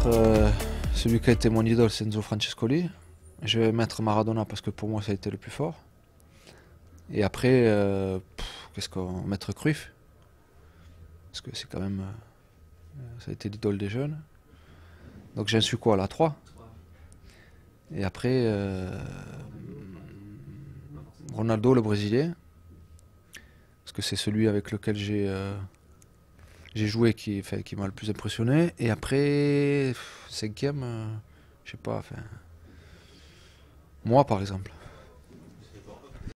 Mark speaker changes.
Speaker 1: celui qui a été mon idole, c'est Enzo Francescoli. Je vais mettre Maradona parce que pour moi ça a été le plus fort. Et après, qu'est-ce qu'on va mettre Cruyff? Parce que c'est quand même, ça a été l'idole des jeunes. Donc j'en suis quoi là, 3. Et après, Ronaldo, le Brésilien. Parce que c'est celui avec lequel j'ai joué qui m'a le plus impressionné. Et après, cinquième, je sais pas, enfin, moi par exemple.